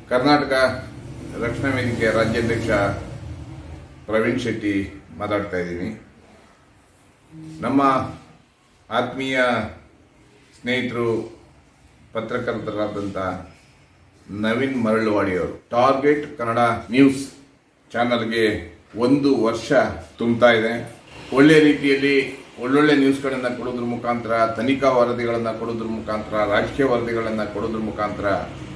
ಕರ್ನಾಟಕ ರಕ್ಷಣಾ ವೇದಿಕೆಯ ರಾಜ್ಯಾಧ್ಯಕ್ಷ ಪ್ರವೀಣ್ ಶೆಟ್ಟಿ ಮಾತಾಡ್ತಾ ಇದ್ದೀನಿ. ನಮ್ಮ ಆತ್ಮೀಯ ಸ್ನೇಹಿತರು ಪತ್ರಕರ್ತರಾದಂಥ ನವೀನ್ ಮರಳುವಾಡಿಯವರು ಟಾರ್ಗೆಟ್ ಕನ್ನಡ ನ್ಯೂಸ್ ಚಾನಲ್ಗೆ 1 ವರ್ಷ ತುಂಬ್ತಾ ಇದೆ. ಒಳ್ಳೆ ರೀತಿಯಲ್ಲಿ ಒಳ್ಳೊಳ್ಳೆ ನ್ಯೂಸ್ಗಳನ್ನು ಕೊಡೋದ್ರ ಮುಖಾಂತರ, ತನಿಖಾ ವರದಿಗಳನ್ನು ಕೊಡೋದ್ರ ಮುಖಾಂತರ, ರಾಜಕೀಯ ವರದಿಗಳನ್ನು ಕೊಡೋದ್ರ ಮುಖಾಂತರ,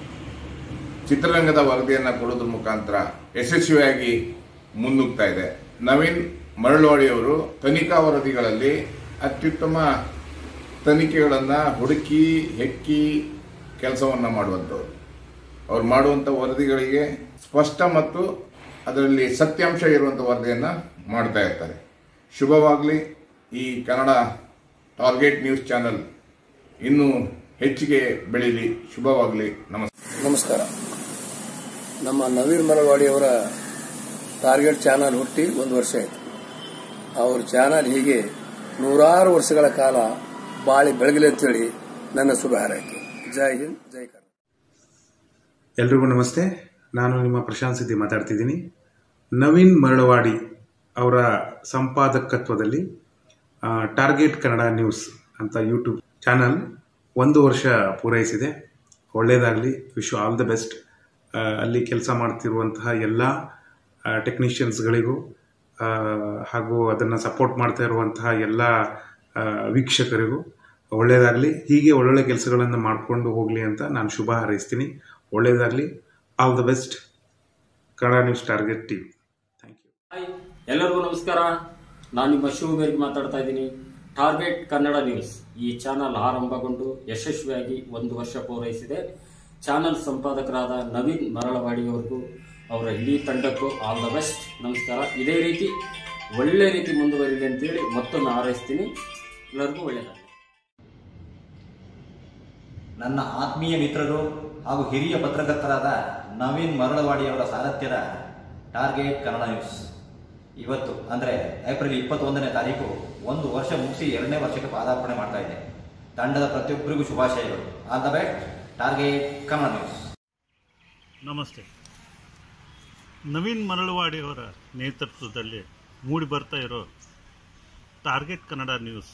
ಚಿತ್ರರಂಗದ ವರದಿಯನ್ನು ಕೊಡೋದ್ರ ಮುಖಾಂತರ ಯಶಸ್ವಿಯಾಗಿ ಮುನ್ನುಗ್ತಾ ಇದೆ. ನವೀನ್ ಮರಳುವಾಡಿಯವರು ತನಿಖಾ ವರದಿಗಳಲ್ಲಿ ಅತ್ಯುತ್ತಮ ತನಿಖೆಗಳನ್ನು ಹುಡುಕಿ ಹೆಕ್ಕಿ ಕೆಲಸವನ್ನು ಮಾಡುವಂಥವ್ರು. ಅವ್ರು ಮಾಡುವಂಥ ವರದಿಗಳಿಗೆ ಸ್ಪಷ್ಟ ಮತ್ತು ಅದರಲ್ಲಿ ಸತ್ಯಾಂಶ ಇರುವಂಥ ವರದಿಯನ್ನು ಮಾಡ್ತಾ ಇರ್ತಾರೆ. ಶುಭವಾಗಲಿ. ಈ ಕನ್ನಡ ಟಾರ್ಗೆಟ್ ನ್ಯೂಸ್ ಚಾನಲ್ ಇನ್ನೂ ಹೆಚ್ಚಿಗೆ ಬೆಳೀಲಿ. ಶುಭವಾಗಲಿ. ನಮಸ್ಕಾರ. ನಮ್ಮ ನವೀನ್ ಮರಳುವಾಡಿಯವರ ಟಾರ್ಗೆಟ್ ಚಾನಲ್ ಹುಟ್ಟಿ 1 ವರ್ಷ ಆಯಿತು. ಅವ್ರ ಚಾನಲ್ ಹೀಗೆ 100 ವರ್ಷಗಳ ಕಾಲ ಬಾಳಿ ಬೆಳಗಲಿ ಅಂತೇಳಿ ನನ್ನ ಶುಭ ಹಾರೈಕೆ. ಜೈ ಹಿಂದ್, ಜೈ ಕರ್ನಾಟಕ. ಎಲ್ರಿಗೂ ನಮಸ್ತೆ. ನಾನು ನಿಮ್ಮ ಪ್ರಶಾಂತ್ ಸಿದ್ದಿ ಮಾತಾಡ್ತಿದ್ದೀನಿ. ನವೀನ್ ಮರಳುವಾಡಿ ಅವರ ಸಂಪಾದಕತ್ವದಲ್ಲಿ ಟಾರ್ಗೆಟ್ ಕನ್ನಡ ನ್ಯೂಸ್ ಅಂತ ಯೂಟ್ಯೂಬ್ ಚಾನಲ್ 1 ವರ್ಷ ಪೂರೈಸಿದೆ. ಒಳ್ಳೆಯದಾಗಲಿ. Wish all the best. ಅಲ್ಲಿ ಕೆಲಸ ಮಾಡ್ತಿರುವಂತಹ ಎಲ್ಲ ಟೆಕ್ನಿಷಿಯನ್ಸ್ಗಳಿಗೂ ಹಾಗೂ ಅದನ್ನು ಸಪೋರ್ಟ್ ಮಾಡ್ತಾ ಇರುವಂತಹ ಎಲ್ಲ ವೀಕ್ಷಕರಿಗೂ ಒಳ್ಳೆಯದಾಗಲಿ. ಹೀಗೆ ಒಳ್ಳೊಳ್ಳೆ ಕೆಲಸಗಳನ್ನು ಮಾಡಿಕೊಂಡು ಹೋಗಲಿ ಅಂತ ನಾನು ಶುಭ ಹಾರೈಸ್ತೀನಿ. ಒಳ್ಳೆಯದಾಗಲಿ. All the best. Kannada news target TV. Thank you. ಎಲ್ಲರಿಗೂ ನಮಸ್ಕಾರ. ನಾನು ನಿಮ್ಮ ಶಿವಬೇರಿ ಮಾತಾಡ್ತಾ ಇದ್ದೀನಿ. ಟಾರ್ಗೆಟ್ ಕನ್ನಡ ನ್ಯೂಸ್ ಈ ಚಾನಲ್ ಆರಂಭಗೊಂಡು ಯಶಸ್ವಿಯಾಗಿ 1 ವರ್ಷ ಪೂರೈಸಿದೆ. ಚಾನಲ್ ಸಂಪಾದಕರಾದ ನವೀನ್ ಮರಳುವಾಡಿಯವರಿಗೂ ಅವರ ಇಡೀ ತಂಡಕ್ಕೂ ಆಲ್ ದ ಬೆಸ್ಟ್. ನಮಸ್ಕಾರ. ಇದೇ ರೀತಿ ಒಳ್ಳೆ ರೀತಿ ಮುಂದುವರಿಲಿ ಅಂತೇಳಿ ಮತ್ತೊಮ್ಮೆ ಹಾರೈಸ್ತೀನಿ. ಎಲ್ಲರಿಗೂ ಒಳ್ಳೆಯದಾಗಲಿ. ನನ್ನ ಆತ್ಮೀಯ ಮಿತ್ರರು ಹಾಗೂ ಹಿರಿಯ ಪತ್ರಕರ್ತರಾದ ನವೀನ್ ಮರಳುವಾಡಿಯವರ ಸಾರಥ್ಯದ ಟಾರ್ಗೆಟ್ ಕನ್ನಡ ನ್ಯೂಸ್ ಇವತ್ತು ಅಂದರೆ ಏಪ್ರಿಲ್ 21ನೇ ತಾರೀಕು 1 ವರ್ಷ ಮುಗಿಸಿ 2ನೇ ವರ್ಷಕ್ಕೆ ಪಾದಾರ್ಪಣೆ ಮಾಡ್ತಾ ಇದೆ. ತಂಡದ ಪ್ರತಿಯೊಬ್ಬರಿಗೂ ಶುಭಾಶಯಗಳು. All the best. Target Kannada news. ನಮಸ್ತೆ. ನವೀನ್ ಮರಳುವಾಡಿಯವರ ನೇತೃತ್ವದಲ್ಲಿ ಮೂಡಿ ಬರ್ತಾ ಇರೋ ಟಾರ್ಗೆಟ್ ಕನ್ನಡ ನ್ಯೂಸ್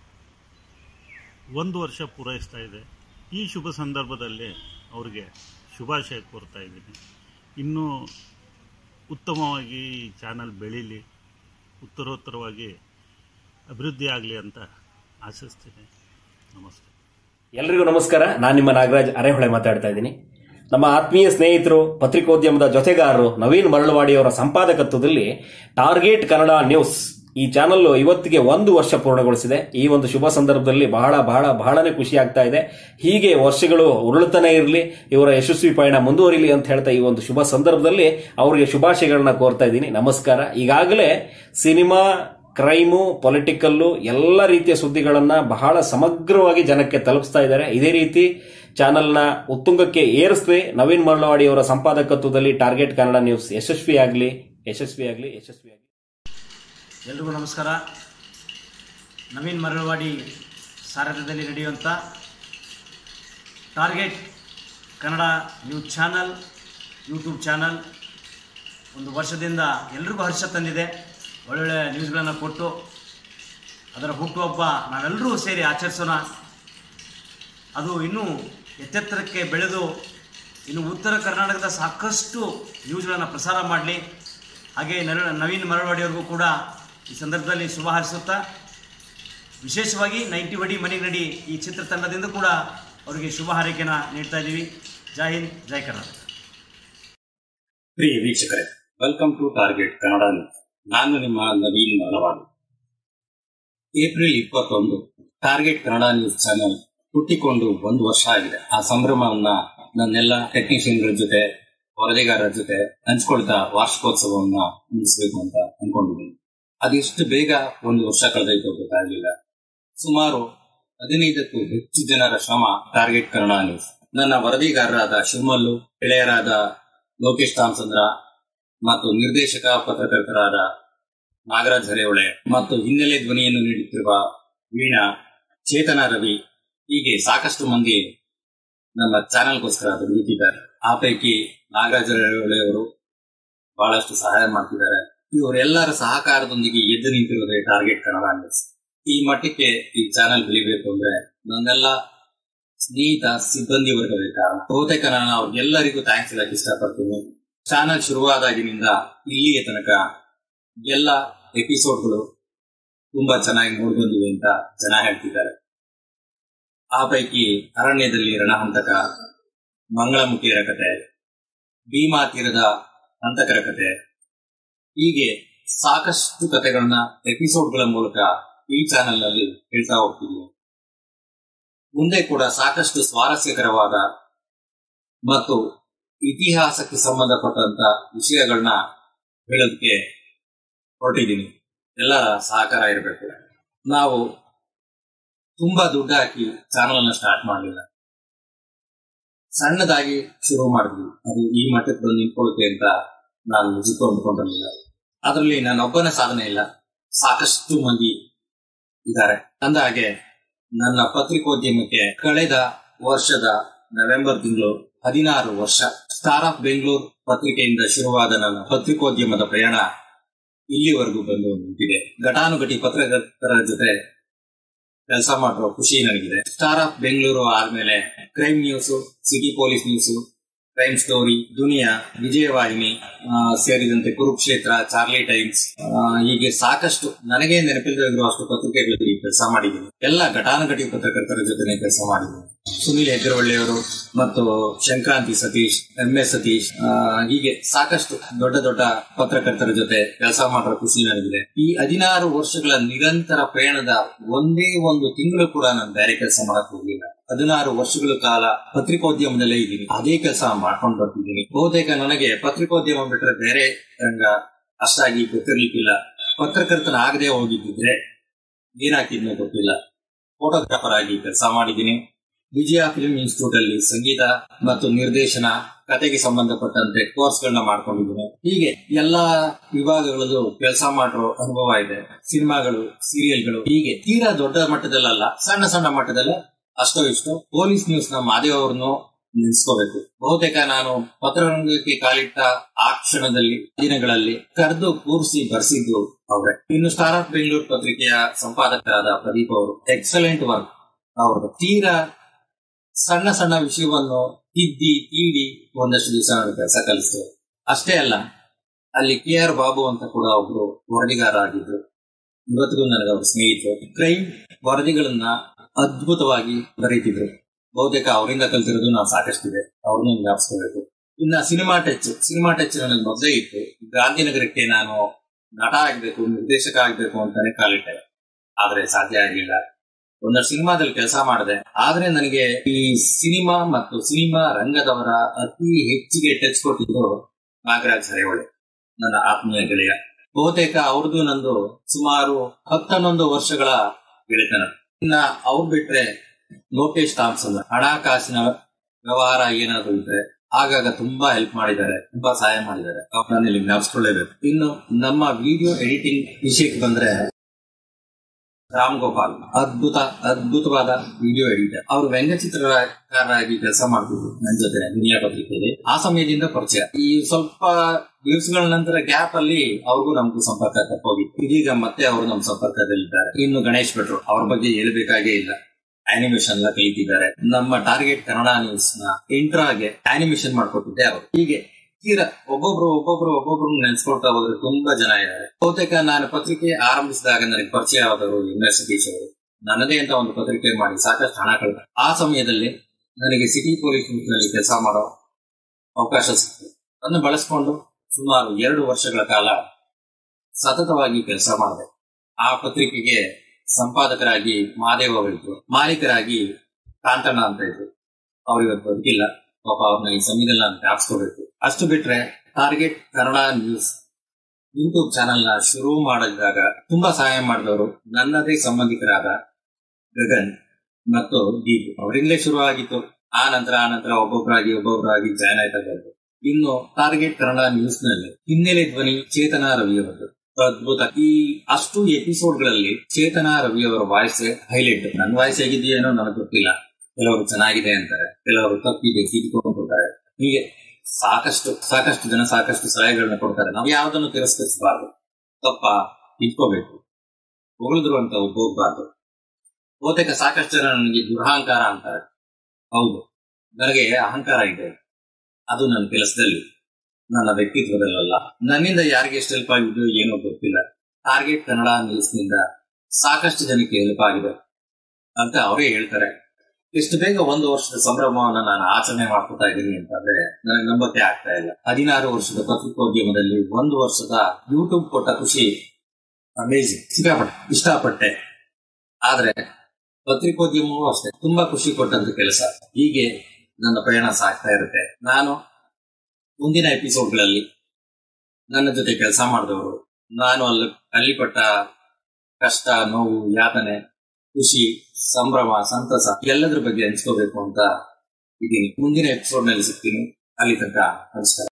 1 ವರ್ಷ ಪೂರೈಸ್ತಾ ಇದೆ. ಈ ಶುಭ ಸಂದರ್ಭದಲ್ಲಿ ಅವರಿಗೆ ಶುಭಾಶಯ ಕೋರ್ತಾ ಇದ್ದೀನಿ. ಇನ್ನೂ ಉತ್ತಮವಾಗಿ ಈ ಚಾನಲ್ ಬೆಳೀಲಿ, ಉತ್ತರೋತ್ತರವಾಗಿ ಅಭಿವೃದ್ಧಿ ಆಗಲಿ ಅಂತ ಆಶಿಸ್ತೀನಿ. ನಮಸ್ತೆ. ಎಲ್ರಿಗೂ ನಮಸ್ಕಾರ. ನಾನು ನಿಮ್ಮ ನಾಗರಾಜ್ ಅರೆಹೊಳೆ ಮಾತಾಡ್ತಾ ಇದ್ದೀನಿ. ನಮ್ಮ ಆತ್ಮೀಯ ಸ್ನೇಹಿತರು, ಪತ್ರಿಕೋದ್ಯಮದ ಜೊತೆಗಾರರು ನವೀನ್ ಮರಳುವಾಡಿಯವರ ಸಂಪಾದಕತ್ವದಲ್ಲಿ ಟಾರ್ಗೆಟ್ ಕನ್ನಡ ನ್ಯೂಸ್ ಈ ಚಾನಲ್ ಇವತ್ತಿಗೆ 1 ವರ್ಷ ಪೂರ್ಣಗೊಳಿಸಿದೆ. ಈ ಒಂದು ಶುಭ ಸಂದರ್ಭದಲ್ಲಿ ಬಹಳನೇ ಖುಷಿ ಆಗ್ತಾ ಇದೆ. ಹೀಗೆ ವರ್ಷಗಳು ಉರುಳುತ್ತಾನೆ ಇರಲಿ, ಇವರ ಯಶಸ್ವಿ ಪಯಣ ಮುಂದುವರಿಲಿ ಅಂತ ಹೇಳ್ತಾ ಈ ಒಂದು ಶುಭ ಸಂದರ್ಭದಲ್ಲಿ ಅವರಿಗೆ ಶುಭಾಶಯಗಳನ್ನ ಕೋರ್ತಾ ಇದ್ದೀನಿ. ನಮಸ್ಕಾರ. ಈಗಾಗಲೇ ಸಿನಿಮಾ, ಕ್ರೈಮು, ಪೊಲಿಟಿಕಲ್ಲು ಎಲ್ಲ ರೀತಿಯ ಸುದ್ದಿಗಳನ್ನ ಬಹಳ ಸಮಗ್ರವಾಗಿ ಜನಕ್ಕೆ ತಲುಪಿಸ್ತಾ ಇದ್ದಾರೆ. ಇದೇ ರೀತಿ ಚಾನೆಲ್ನ ಉತ್ತುಂಗಕ್ಕೆ ಏರಿಸಲಿ. ನವೀನ್ ಮರಳುವಾಡಿಯವರ ಸಂಪಾದಕತ್ವದಲ್ಲಿ ಟಾರ್ಗೆಟ್ ಕನ್ನಡ ನ್ಯೂಸ್ ಯಶಸ್ವಿಯಾಗಲಿ. ಎಲ್ರಿಗೂ ನಮಸ್ಕಾರ. ನವೀನ್ ಮರಳುವಾಡಿ ಸಾರಥ್ಯದಲ್ಲಿ ನಡೆಯುವಂಥ target Kannada news channel YouTube channel 1 ವರ್ಷದಿಂದ ಎಲ್ರಿಗೂ ಹರ್ಷ ತಂದಿದೆ. ಒಳ್ಳೊಳ್ಳೆ ನ್ಯೂಸ್ಗಳನ್ನು ಕೊಟ್ಟು ಅದರ ಹುಟ್ಟುಹಬ್ಬ ನಾವೆಲ್ಲರೂ ಸೇರಿ ಆಚರಿಸೋಣ. ಅದು ಇನ್ನೂ ಎತ್ತೆತ್ತರಕ್ಕೆ ಬೆಳೆದು ಇನ್ನು ಉತ್ತರ ಕರ್ನಾಟಕದ ಸಾಕಷ್ಟು ನ್ಯೂಸ್ಗಳನ್ನು ಪ್ರಸಾರ ಮಾಡಲಿ. ಹಾಗೆ ನವೀನ್ ಮರಳುವಾಡಿಯವ್ರಿಗೂ ಕೂಡ ಈ ಸಂದರ್ಭದಲ್ಲಿ ಶುಭ ಹಾರೈಸುತ್ತಾ, ವಿಶೇಷವಾಗಿ 90 ವಡಿ ಮನೆಗೆ ನಡಿ ಈ ಚಿತ್ರತಂಡದಿಂದ ಕೂಡ ಅವರಿಗೆ ಶುಭ ಹಾರೈಕೆಯನ್ನು ನೀಡ್ತಾ ಇದ್ದೀವಿ. ಜೈ ಹಿಂದ್, ಜೈ ಕರ್ನಾಟಕ. ಪ್ರಿಯ ವೀಕ್ಷಕರೇ, welcome to target Kannada news. ನಾನು ನಿಮ್ಮ Naveen Maraluwadi. April 21 target Kannada news channel ಹುಟ್ಟಿಕೊಂಡು 1 ವರ್ಷ ಆಗಿದೆ. ಆ ಸಂಭ್ರಮವನ್ನ ನನ್ನೆಲ್ಲ ಟೆಕ್ನಿಷಿಯನ್ಗಳ ಜೊತೆ, ವರದಿಗಾರರ ಜೊತೆ ಹಂಚ್ಕೊಳ್ತಾ ವಾರ್ಷಿಕೋತ್ಸವವನ್ನ ಮುಗಿಸಬೇಕು ಅಂತ ಅನ್ಕೊಂಡಿದ್ದೀನಿ. ಅದೆಷ್ಟು ಬೇಗ 1 ವರ್ಷ ಕಳೆದೈತೋ ಗೊತ್ತಾಗಲಿಲ್ಲ. ಸುಮಾರು 15ಕ್ಕೂ ಹೆಚ್ಚು ಜನರ ಶ್ರಮ ಟಾರ್ಗೆಟ್ ಕನ್ನಡ ನ್ಯೂಸ್. ನನ್ನ ವರದಿಗಾರರಾದ ಶಿವಮಲ್ಲು, ಗೆಳೆಯರಾದ ಲೋಕೇಶ್ ತಾಮಚಂದ್ರ ಮತ್ತು ನಿರ್ದೇಶಕ ಪತ್ರಕರ್ತರಾದ ನಾಗರಾಜ್ ಹರೇವಳೆ ಮತ್ತು ಹಿನ್ನೆಲೆ ಧ್ವನಿಯನ್ನು ನೀಡುತ್ತಿರುವ ವೀಣಾ, ಚೇತನ ರವಿ, ಹೀಗೆ ಸಾಕಷ್ಟು ಮಂದಿ ನಮ್ಮ ಚಾನೆಲ್ಗೋಸ್ಕರ ದುಡಿದಿದ್ದಾರೆ. ಆ ಪೈಕಿ ನಾಗರಾಜ ಅವರು ಬಹಳಷ್ಟು ಸಹಾಯ ಮಾಡ್ತಿದ್ದಾರೆ. ಇವರೆಲ್ಲರ ಸಹಕಾರದೊಂದಿಗೆ ಎದ್ದು ನಿಂತಿರೋದೇ ಟಾರ್ಗೆಟ್ ಕನ್ನಡ ನ್ಯೂಸ್. ಈ ಮಟ್ಟಕ್ಕೆ ಈ ಚಾನೆಲ್ ಬೆಳಿಬೇಕು ಅಂದ್ರೆ ನನ್ನೆಲ್ಲ ಸ್ನೇಹಿತ ಸಿಬ್ಬಂದಿ ವರ್ಗವೇ ಕಾರಣ. ಬಹುತೇಕ ನಾನು ಅವ್ರಿಗೆಲ್ಲರಿಗೂ ಥ್ಯಾಂಕ್ಸ್ ಹೇಳಕ್ ಇಷ್ಟಪಡ್ತೀನಿ. ಚಾನೆಲ್ ಶುರುವಾದಾಗಿನಿಂದ ಇಲ್ಲಿಗೆ ತನಕ ಎಲ್ಲ ಎಪಿಸೋಡ್ಗಳು ತುಂಬಾ ಚೆನ್ನಾಗಿ ನೋಡ್ಬಂದಿವೆ ಅಂತ ಜನ ಹೇಳ್ತಿದ್ದಾರೆ. ಆ ಪೈಕಿ ಅರಣ್ಯದಲ್ಲಿ ರಣಹಂತಕ, ಮಂಗಳಮುಖಿಯರ ಕತೆ, ಭೀಮಾ ತೀರದ ಹಂತಕರ ಕತೆ, ಹೀಗೆ ಸಾಕಷ್ಟು ಕತೆಗಳನ್ನ ಎಪಿಸೋಡ್ಗಳ ಮೂಲಕ ಈ ಚಾನೆಲ್ ನಲ್ಲಿ ಹೇಳ್ತಾ ಹೋಗ್ತಿದ್ದೀವಿ. ಮುಂದೆ ಕೂಡ ಸಾಕಷ್ಟು ಸ್ವಾರಸ್ಯಕರವಾದ ಮತ್ತು ಇತಿಹಾಸಕ್ಕೆ ಸಂಬಂಧಪಟ್ಟಂತ ವಿಷಯಗಳನ್ನ ಹೇಳೋದಕ್ಕೆ ಹೊರಟಿದ್ದೀನಿ. ಎಲ್ಲರ ಸಹಕಾರ ಇರಬೇಕು. ನಾವು ತುಂಬಾ ದುಡ್ಡು ಹಾಕಿ ಚಾನಲ್ ಅನ್ನ ಸ್ಟಾರ್ಟ್ ಮಾಡಲಿಲ್ಲ, ಸಣ್ಣದಾಗಿ ಶುರು ಮಾಡಿದ್ವಿ. ಅದು ಈ ಮಟ್ಟಕ್ಕೆ ಬಂದು ನಿಂತ್ಕೊಳ್ಳುತ್ತೆ ಅಂತ ನಾನು ನಿಜಕ್ಕೂ ಅಂದ್ಕೊಂಡಿರಲಿಲ್ಲ. ಅದರಲ್ಲಿ ನಾನೊಬ್ಬನ ಸಾಧನೆ ಇಲ್ಲ, ಸಾಕಷ್ಟು ಮಂದಿ ಇದ್ದಾರೆ. ಅಂದಾಗೆ ನನ್ನ ಪತ್ರಿಕೋದ್ಯಮಕ್ಕೆ ಕಳೆದ ವರ್ಷದ ನವೆಂಬರ್ ತಿಂಗಳು 16 ವರ್ಷ. ಸ್ಟಾರ್ ಆಫ್ ಬೆಂಗಳೂರು ಪತ್ರಿಕೆಯಿಂದ ಶುರುವಾದ ನನ್ನ ಪತ್ರಿಕೋದ್ಯಮದ ಪ್ರಯಾಣ ಇಲ್ಲಿವರೆಗೂ ಬಂದು ನಿಂತಿದೆ. ಘಟಾನುಘಟಿ ಪತ್ರಕರ್ತರ ಜೊತೆ ಕೆಲಸ ಮಾಡುವ ಖುಷಿ ನನಗಿದೆ. ಸ್ಟಾರ್ ಆಫ್ ಬೆಂಗಳೂರು ಆದ್ಮೇಲೆ crime news, city police news, crime story, Duniya, Vijayavahini ಸೇರಿದಂತೆ ಕುರುಕ್ಷೇತ್ರ, ಚಾರ್ಲಿ ಟೈಮ್ಸ್, ಹೀಗೆ ಸಾಕಷ್ಟು ನನಗೆ ನೆನಪಿಲ್ಲದೆ ಅಷ್ಟು ಪತ್ರಿಕೆಗಳಲ್ಲಿ ಕೆಲಸ ಮಾಡಿದ್ದೀನಿ. ಎಲ್ಲ ಘಟಾನುಘಟಿ ಪತ್ರಕರ್ತರ ಜೊತೆ ಕೆಲಸ ಮಾಡಿದ್ದೀನಿ. ಸುನಿಲ್ ಹೆಗ್ಗರವಳ್ಳಿಯವರು ಮತ್ತು ಸಂಕ್ರಾಂತಿ ಸತೀಶ್, MS ಸತೀಶ್, ಹೀಗೆ ಸಾಕಷ್ಟು ದೊಡ್ಡ ದೊಡ್ಡ ಪತ್ರಕರ್ತರ ಜೊತೆ ಕೆಲಸ ಮಾಡುವ ಖುಷಿ ನನಗಿದೆ. ಈ 16 ವರ್ಷಗಳ ನಿರಂತರ ಪ್ರಯಾಣದ ಒಂದೇ ಒಂದು ತಿಂಗಳು ಕೂಡ ನಾನು ಬೇರೆ ಕೆಲಸ ಮಾಡಕ್ ಹೋಗಿಲ್ಲ. 16 ವರ್ಷಗಳ ಕಾಲ ಪತ್ರಿಕೋದ್ಯಮದಲ್ಲೇ ಇದ್ದೀನಿ, ಅದೇ ಕೆಲಸ ಮಾಡ್ಕೊಂಡು ಬರ್ತಿದ್ದೀನಿ. ಬಹುತೇಕ ನನಗೆ ಪತ್ರಿಕೋದ್ಯಮ ಬಿಟ್ಟರೆ ಬೇರೆ ರಂಗ ಅಷ್ಟಾಗಿ ಗೊತ್ತಿರ್ಲಿಕ್ಕಿಲ್ಲ. ಪತ್ರಕರ್ತನ ಆಗದೆ ಹೋಗಿದ್ದಿದ್ರೆ ಏನಾಗ್ತಿದ್ನೋ ಗೊತ್ತಿಲ್ಲ. ಫೋಟೋಗ್ರಾಫರ್ ಆಗಿ ಕೆಲಸ ಮಾಡಿದ್ದೀನಿ. ವಿಜಯ ಫಿಲ್ಮ್ ಇನ್ಸ್ಟಿಟ್ಯೂಟ್ ಅಲ್ಲಿ ಸಂಗೀತ ಮತ್ತು ನಿರ್ದೇಶನ, ಕತೆಗೆ ಸಂಬಂಧಪಟ್ಟಂತೆ ಕೋರ್ಸ್ಗಳನ್ನ ಮಾಡ್ಕೊಂಡಿದ್ದೀನಿ. ಹೀಗೆ ಎಲ್ಲಾ ವಿಭಾಗಗಳಲ್ಲೂ ಕೆಲಸ ಮಾಡಿರೋ ಅನುಭವ ಇದೆ. ಸಿನಿಮಾಗಳು, ಸೀರಿಯಲ್ಗಳು, ಹೀಗೆ ತೀರಾ ದೊಡ್ಡ ಮಟ್ಟದಲ್ಲ, ಸಣ್ಣ ಸಣ್ಣ ಮಟ್ಟದಲ್ಲೇ ಅಷ್ಟೋ ಇಷ್ಟೋ. ಪೊಲೀಸ್ ನ್ಯೂಸ್ ನ ಮಾದೇವ್ ಅವ್ರನ್ನು ನೆನೆಸ್ಕೋಬೇಕು. ಬಹುತೇಕ ನಾನು ಪತ್ರರಂಗಕ್ಕೆ ಕಾಲಿಟ್ಟ ಆ ಕ್ಷಣದಲ್ಲಿ, ದಿನಗಳಲ್ಲಿ ಕರೆದು ಕೂರಿಸಿ ಬರ್ಸಿದ್ದು ಅವ್ರೆ. ಇನ್ನು ಸ್ಟಾರ್ ಆಫ್ ಬೆಂಗಳೂರು ಪತ್ರಿಕೆಯ ಸಂಪಾದಕರಾದ ಪ್ರದೀಪ್ ಅವರು ಎಕ್ಸಲೆಂಟ್ ವರ್ಕ್ ಅವ್ರದ್ದು. ತೀರಾ ಸಣ್ಣ ಸಣ್ಣ ವಿಷಯವನ್ನು ತಿದ್ದಿ ತೀಡಿ ಒಂದಷ್ಟು ದಿವಸ ಕೆಲಸ ಕಲಿಸ್ತೇವೆ. ಅಷ್ಟೇ ಅಲ್ಲ, ಅಲ್ಲಿ KR ಬಾಬು ಅಂತ ಕೂಡ ಒಬ್ರು ವರದಿಗಾರ ಆಗಿದ್ರು. ಇವತ್ತಿಗೂ ನನಗೆ ಅವ್ರ ಸ್ನೇಹಿತರು. ಕ್ರೈಮ್ ವರದಿಗಳನ್ನ ಅದ್ಭುತವಾಗಿ ಬರೀತಿದ್ರು. ಬಹುತೇಕ ಅವರಿಂದ ಕಲ್ತಿರೋದು ನಾವು ಸಾಕಷ್ಟಿದೆ, ಅವ್ರನ್ನ ಜ್ಞಾಪಿಸ್ಕೋಬೇಕು. ಇನ್ನ ಸಿನಿಮಾ ಟಚ್ ನನಗೆ ಮೊದಲೇ ಇತ್ತು. ಗಾಂಧಿನಗರಕ್ಕೆ ನಾನು ನಟ ಆಗ್ಬೇಕು, ನಿರ್ದೇಶಕ ಆಗ್ಬೇಕು ಅಂತಾನೆ ಕಾಲಿಟ್ಟೆ. ಆದ್ರೆ ಸಾಧ್ಯ ಆಗಿಲ್ಲ. ಒಂದಷ್ಟು ಸಿನಿಮಾದಲ್ಲಿ ಕೆಲಸ ಮಾಡಿದೆ. ಆದ್ರೆ ನನಗೆ ಈ ಸಿನಿಮಾ ಮತ್ತು ಸಿನಿಮಾ ರಂಗದವರ ಅತಿ ಹೆಚ್ಚಿಗೆ ಟಚ್ ಕೊಟ್ಟಿದ್ದು ನಾಗರಾಜ್ ಹರೇವಳೆ, ನನ್ನ ಆತ್ಮೀಯ ಗೆಳೆಯ. ಬಹುತೇಕ ಅವ್ರದ್ದು ನಂದು ಸುಮಾರು 10-11 ವರ್ಷಗಳ ಗೆಳೆತನ. ಇನ್ನ ಅವ್ರು ಬಿಟ್ರೆ ಲೋಕೇಶ್ ಥಾಮ್ಸನ್, ಹಣಕಾಸಿನ ವ್ಯವಹಾರ ಏನಾದ್ರು ಇದ್ರೆ ಆಗಾಗ ತುಂಬಾ ಹೆಲ್ಪ್ ಮಾಡಿದ್ದಾರೆ, ತುಂಬಾ ಸಹಾಯ ಮಾಡಿದ್ದಾರೆ. ಅವ್ರನ್ನ ಇಲ್ಲಿ ಜ್ಞಾಪಿಸ್ಕೊಳ್ಳೇಬೇಕು. ಇನ್ನು ನಮ್ಮ ವಿಡಿಯೋ ಎಡಿಟಿಂಗ್ ವಿಷಯಕ್ಕೆ ಬಂದ್ರೆ ರಾಮ್ ಗೋಪಾಲ್ ಅದ್ಭುತವಾದ ವಿಡಿಯೋ ಎಡಿಟರ್. ಅವರು ವ್ಯಂಗ್ಯಚಿತ್ರಕಾರರಾಗಿ ಕೆಲಸ ಮಾಡ್ತಿದ್ರು ನನ್ನ ಜೊತೆ ದುನಿಯಾ ಪತ್ರಿಕೆಯಲ್ಲಿ. ಆ ಸಮಯದಿಂದ ಪರಿಚಯ. ಈ ಸ್ವಲ್ಪ ದಿವಸಗಳ ನಂತರ ಗ್ಯಾಪ್ ಅಲ್ಲಿ ಅವ್ರಿಗೂ ನಮಗೂ ಸಂಪರ್ಕ ತಪ್ಪೋಗಿತ್ತು. ಇದೀಗ ಮತ್ತೆ ಅವರು ನಮ್ಮ ಸಂಪರ್ಕದಲ್ಲಿದ್ದಾರೆ. ಇನ್ನು ಗಣೇಶ್ ಭಟ್ರು, ಅವ್ರ ಬಗ್ಗೆ ಹೇಳ್ಬೇಕಾಗೇ ಇಲ್ಲ. ಆನಿಮೇಷನ್ ಎಲ್ಲ ಕಲಿತಿದ್ದಾರೆ. ನಮ್ಮ ಟಾರ್ಗೆಟ್ ಕನ್ನಡ ನ್ಯೂಸ್ ನ ಇಂಟ್ರಾಗೆ ಆನಿಮೇಷನ್ ಮಾಡ್ಕೊಟ್ಟಿದ್ದೆ ಅವರು. ಹೀಗೆ ತೀರಾ ಒಬ್ಬೊಬ್ರು ನೆನ್ಸ್ಕೊಳ್ತಾ ಹೋದ್ರೆ ತುಂಬಾ ಜನ ಇದ್ದಾರೆ. ಬಹುತೇಕ ನಾನು ಪತ್ರಿಕೆ ಆರಂಭಿಸಿದಾಗ ನನಗೆ ಪರಿಚಯ ಆದವರು MS ಸತೀಶ್ ಅವರು. ನನ್ನದೇ ಅಂತ ಒಂದು ಪತ್ರಿಕೆ ಮಾಡಿ ಸಾಕಷ್ಟು ಹಣ ಕಳೆದ. ಆ ಸಮಯದಲ್ಲಿ ನನಗೆ ಸಿಟಿ ಪೊಲೀಸ್ ನಲ್ಲಿ ಕೆಲಸ ಮಾಡೋ ಅವಕಾಶ ಸಿಕ್ತು. ಅದನ್ನು ಬಳಸಿಕೊಂಡು ಸುಮಾರು 2 ವರ್ಷಗಳ ಕಾಲ ಸತತವಾಗಿ ಕೆಲಸ ಮಾಡಿದೆ. ಆ ಪತ್ರಿಕೆಗೆ ಸಂಪಾದಕರಾಗಿ ಮಾದೇವ್ ಅವರಿದ್ರು, ಮಾಲೀಕರಾಗಿ ಕಾಂತಣ್ಣ ಅಂತ ಇದ್ರು. ಅವ್ರಿವತ್ತು ಬದುಕಿಲ್ಲ. ಪಾಪ ಅವ್ರನ್ನ ಈ ಸಮಯದಲ್ಲಿ ನಾನು ಜ್ಞಾಪಿಸ್ಕೋಬೇಕು. ಅಷ್ಟು ಬಿಟ್ರೆ target Kannada news YouTube channel ನ ಶುರು ಮಾಡಿದಾಗ ತುಂಬಾ ಸಹಾಯ ಮಾಡಿದವರು ನನ್ನದೇ ಸಂಬಂಧಿಕರಾದ ಗಗನ್ ಮತ್ತು ದೀಪ್ ಅವರಿಂದಲೇ ಶುರು ಆಗಿತ್ತು. ಆ ನಂತರ ಒಬ್ಬೊಬ್ಬರಾಗಿ ಜಾಯ್ನ್ ಆಯ್ತಾ ಬಂತು. ಇನ್ನು ಟಾರ್ಗೆಟ್ ಕನ್ನಡ ನ್ಯೂಸ್ ನಲ್ಲಿ ಹಿನ್ನೆಲೆ ಧ್ವನಿ ಚೇತನಾ ರವಿ ಅವರದ್ದು ಅದ್ಭುತ. ಈ ಅಷ್ಟು ಎಪಿಸೋಡ್ಗಳಲ್ಲಿ ಚೇತನಾ ರವಿ ಅವರ ವಾಯ್ಸ್ ಹೈಲೈಟ್. ನನ್ನ ವಾಯ್ಸ್ ಹೇಗಿದೆಯೇನೋ ನನಗೆ ಗೊತ್ತಿಲ್ಲ. ಕೆಲವರು ಚೆನ್ನಾಗಿದೆ ಅಂತಾರೆ, ಕೆಲವರು ತಪ್ಪಿದೆ ತಿದ್ದುಕೊಂಡ್ತಾರೆ. ಹೀಗೆ ಸಾಕಷ್ಟು ಜನ ಸಾಕಷ್ಟು ಸಲಹೆಗಳನ್ನ ಕೊಡ್ತಾರೆ. ನಾವು ಯಾವುದನ್ನು ತಿರಸ್ಕರಿಸಬಾರ್ದು. ತಪ್ಪ ಇಟ್ಕೋಬೇಕು, ಹೊಗಳಿದ್ರು ಅಂತ ಹೋಗ್ಬಾರ್ದು. ಬಹುತೇಕ ಸಾಕಷ್ಟು ಜನ ನನಗೆ ದುರಹಂಕಾರ ಅಂತಾರೆ. ಹೌದು, ನನಗೆ ಅಹಂಕಾರ ಇದೆ. ಅದು ನನ್ನ ಕೆಲಸದಲ್ಲಿ, ನನ್ನ ವ್ಯಕ್ತಿತ್ವದಲ್ಲ. ನನ್ನಿಂದ ಯಾರಿಗೆ ಎಷ್ಟು ಹೆಲ್ಪ್ ಆಗಿದ್ದು ಏನೋ ಗೊತ್ತಿಲ್ಲ. ಟಾರ್ಗೆಟ್ ಕನ್ನಡ ನ್ಯೂಸ್ನಿಂದ ಸಾಕಷ್ಟು ಜನಕ್ಕೆ ಹೆಲ್ಪ್ ಆಗಿದೆ ಅಂತ ಅವರೇ ಹೇಳ್ತಾರೆ. ಇಷ್ಟು ಬೇಗ 1 ವರ್ಷದ ಸಂಭ್ರಮವನ್ನು ನಾನು ಆಚರಣೆ ಮಾಡ್ಕೊತಾ ಇದ್ದೀನಿ ಅಂತಂದ್ರೆ ನನಗೆ ನಂಬಕ್ಕೆ ಆಗ್ತಾ ಇಲ್ಲ. 16 ವರ್ಷದ ಪತ್ರಿಕೋದ್ಯಮದಲ್ಲಿ 1 ವರ್ಷದ ಯೂಟ್ಯೂಬ್ ಕೊಟ್ಟ ಖುಷಿ ಅಮೇಜಿಂಗ್. ಸಿಕ್ಕಾಪಟ್ಟೆ ಇಷ್ಟಪಟ್ಟೆ. ಆದ್ರೆ ಪತ್ರಿಕೋದ್ಯಮವೂ ಅಷ್ಟೇ ತುಂಬಾ ಖುಷಿ ಕೊಟ್ಟಂತ ಕೆಲಸ. ಹೀಗೆ ನನ್ನ ಪ್ರಯಾಣ ಸಾಗ್ತಾ ಇರುತ್ತೆ. ನಾನು ಮುಂದಿನ ಎಪಿಸೋಡ್ಗಳಲ್ಲಿ ನನ್ನ ಜೊತೆ ಕೆಲಸ ಮಾಡಿದವರು, ನಾನು ಅಲ್ಲಿ ಪಟ್ಟ ಕಷ್ಟ, ನೋವು, ಯಾತನೆ, ಖುಷಿ, ಸಂಭ್ರಮ, ಸಂತಸ ಎಲ್ಲದ್ರ ಬಗ್ಗೆ ಹಂಚ್ಕೋಬೇಕು ಅಂತ ಇದ್ದೀನಿ. ಮುಂದಿನ ಎಪಿಸೋಡ್ ನಲ್ಲಿ ಸಿಗ್ತೀನಿ. ಅಲ್ಲಿ ತನಕ ನಮಸ್ಕಾರ.